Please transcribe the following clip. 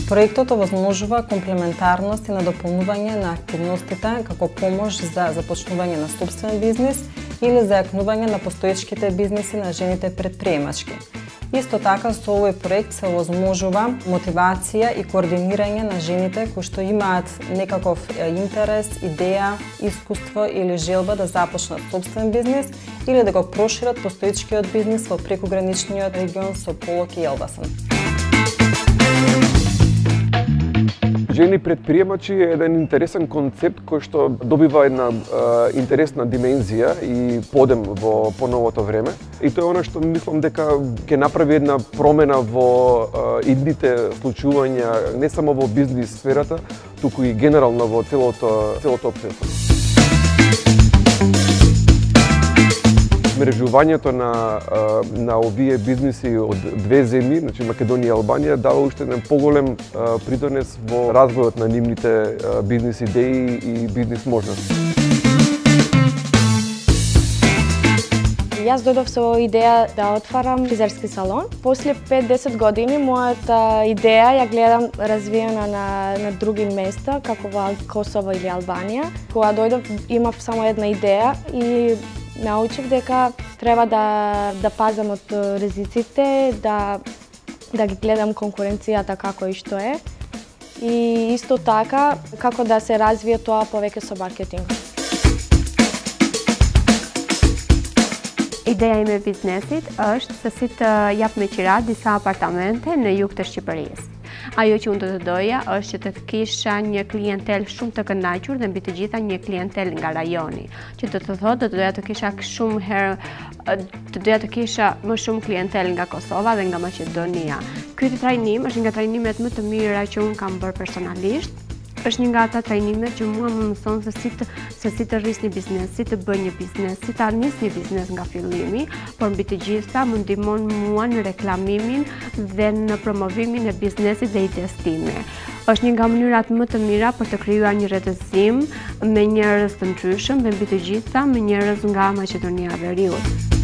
Проектот овозможува комплементарност и надополнување на активностите како помош за започнување на сопствен бизнис или зајакнување на постоечките бизниси на жените предприемачки. Исто така со овој проект се овозможува мотивација и координирање на жените кои што имаат некаков интерес, идеја, искуство или желба да започнат сопствен бизнис или да го прошират постоечкиот бизнис во прекограничниот регион со Полок и Елбасан. Жени предприемачи е еден интересен концепт кој што добива една интересна димензија и подем во поновото време. И тоа е она што мислам дека ќе направи една промена во идните случувања не само во бизнис сферата, туку и генерално во целото општество. Мрежувањето на овие бизниси од две земји, значи Македонија и Албанија, дава уште еден поголем придонес во развојот на нивните бизнис идеи и бизнис можности. Јас дојдов со идеја да отварам фризерски салон. После 5-10 години мојата идеја ја гледам развиена на други места, како во Косово или Албанија. Кога дојдов имав само една идея и научив дека треба да пазам од ризиците, да ги гледам конкуренцијата како и што е. И исто така, како да се развие тоа повеќе со маркетинг. Ideja ime e biznesit është se si të jap me qirat disa apartamente në jug të Shqipërisë. Ajo që unë do të doja është që të kisha një klientel shumë të kënaqur dhe mbi të gjitha një klientel nga rajoni. Që do të thotë do doja të kisha doja të kisha më shumë klientel nga Kosova dhe nga Maqedonia. Ky trajnim është nga trajnimet më të mira që unë kam bërë personalisht. Është një nga ata trajnimet që mua më mëson se si të rris një biznes, si të bëj një biznes, si të nis një biznes nga fillimi, por mbi të gjitha më ndihmon mua në reklamimin dhe në promovimin e biznesit dhe ides time. Është një nga mënyrat më të mira për të krijuar një rrethësim me njerëz të ndryshëm dhe mbi të gjitha me njerëz nga Maqedonia e Veriut.